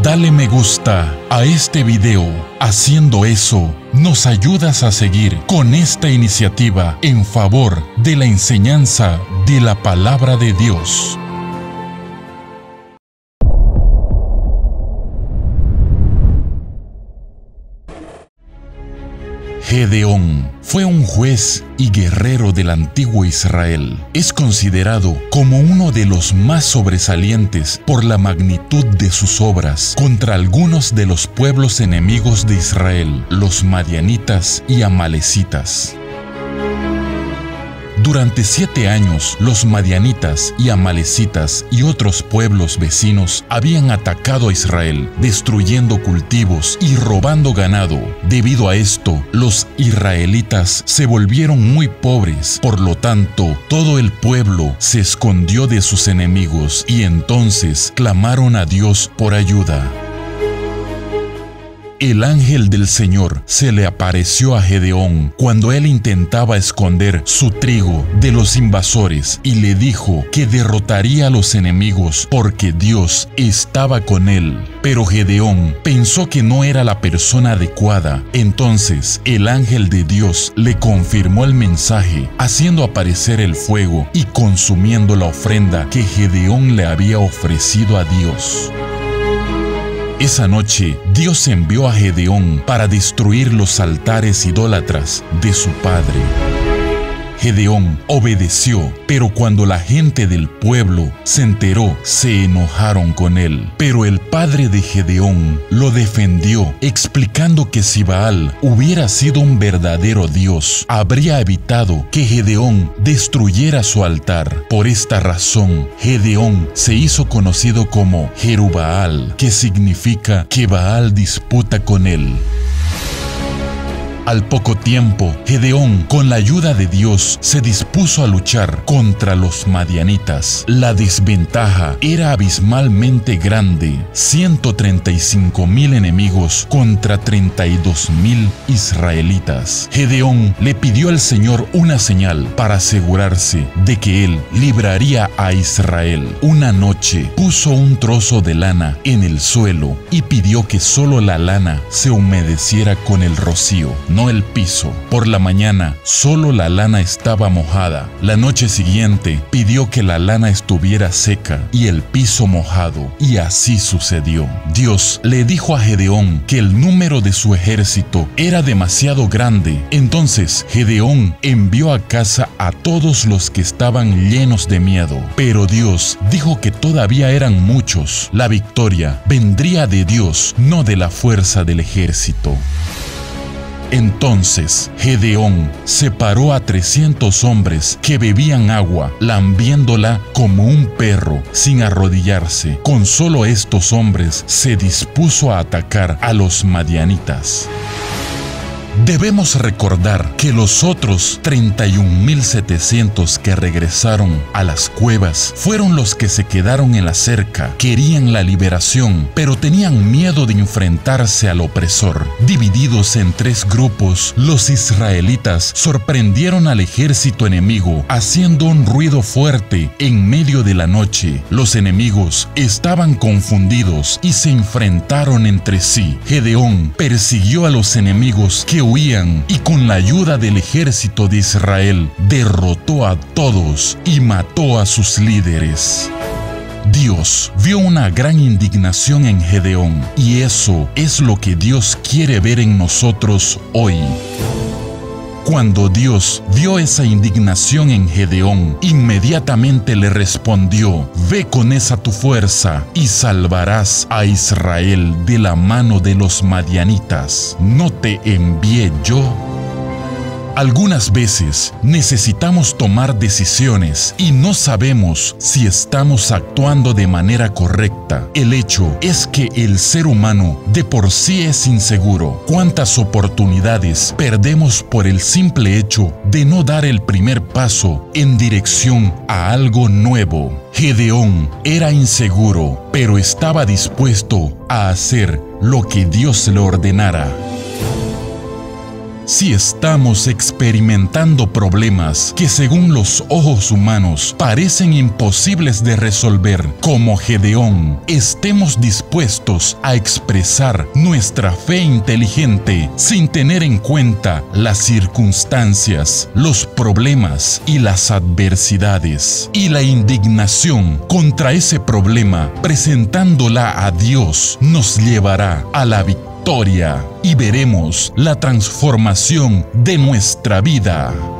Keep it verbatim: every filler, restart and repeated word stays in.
Dale me gusta a este video. Haciendo eso, nos ayudas a seguir con esta iniciativa en favor de la enseñanza de la palabra de Dios. Gedeón fue un juez y guerrero del antiguo Israel. Es considerado como uno de los más sobresalientes por la magnitud de sus obras contra algunos de los pueblos enemigos de Israel, los madianitas y amalecitas. Durante siete años, los madianitas y amalecitas y otros pueblos vecinos habían atacado a Israel, destruyendo cultivos y robando ganado. Debido a esto, los israelitas se volvieron muy pobres. Por lo tanto, todo el pueblo se escondió de sus enemigos y entonces clamaron a Dios por ayuda. El ángel del Señor se le apareció a Gedeón cuando él intentaba esconder su trigo de los invasores y le dijo que derrotaría a los enemigos porque Dios estaba con él. Pero Gedeón pensó que no era la persona adecuada. Entonces el ángel de Dios le confirmó el mensaje, haciendo aparecer el fuego y consumiendo la ofrenda que Gedeón le había ofrecido a Dios. Esa noche, Dios envió a Gedeón para destruir los altares idólatras de su padre. Gedeón obedeció, pero cuando la gente del pueblo se enteró, se enojaron con él. Pero el padre de Gedeón lo defendió, explicando que si Baal hubiera sido un verdadero Dios, habría evitado que Gedeón destruyera su altar. Por esta razón, Gedeón se hizo conocido como Jerubbaal, que significa que Baal disputa con él. Al poco tiempo, Gedeón, con la ayuda de Dios, se dispuso a luchar contra los madianitas. La desventaja era abismalmente grande: ciento treinta y cinco mil enemigos contra treinta y dos mil israelitas. Gedeón le pidió al Señor una señal para asegurarse de que él libraría a Israel. Una noche puso un trozo de lana en el suelo y pidió que solo la lana se humedeciera con el rocío, no el piso. Por la mañana, solo la lana estaba mojada. La noche siguiente, pidió que la lana estuviera seca y el piso mojado, y así sucedió. Dios le dijo a Gedeón que el número de su ejército era demasiado grande. Entonces, Gedeón envió a casa a todos los que estaban llenos de miedo. Pero Dios dijo que todavía eran muchos. La victoria vendría de Dios, no de la fuerza del ejército. Entonces Gedeón separó a trescientos hombres que bebían agua, lambiéndola como un perro, sin arrodillarse. Con solo estos hombres se dispuso a atacar a los madianitas. Debemos recordar que los otros treinta y un mil setecientos que regresaron a las cuevas fueron los que se quedaron en la cerca. Querían la liberación, pero tenían miedo de enfrentarse al opresor. Divididos en tres grupos, los israelitas sorprendieron al ejército enemigo, haciendo un ruido fuerte en medio de la noche. Los enemigos estaban confundidos y se enfrentaron entre sí. Gedeón persiguió a los enemigos que huían y con la ayuda del ejército de Israel derrotó a todos y mató a sus líderes. Dios vio una gran indignación en Gedeón, y eso es lo que Dios quiere ver en nosotros hoy. Cuando Dios vio esa indignación en Gedeón, inmediatamente le respondió: «Ve con esa tu fuerza y salvarás a Israel de la mano de los madianitas. ¿No te envié yo?». Algunas veces necesitamos tomar decisiones y no sabemos si estamos actuando de manera correcta. El hecho es que el ser humano de por sí es inseguro. ¿Cuántas oportunidades perdemos por el simple hecho de no dar el primer paso en dirección a algo nuevo? Gedeón era inseguro, pero estaba dispuesto a hacer lo que Dios le ordenara. Si estamos experimentando problemas que según los ojos humanos parecen imposibles de resolver, como Gedeón, estemos dispuestos a expresar nuestra fe inteligente sin tener en cuenta las circunstancias, los problemas y las adversidades, y la indignación contra ese problema, presentándola a Dios, nos llevará a la victoria y veremos la transformación de nuestra vida.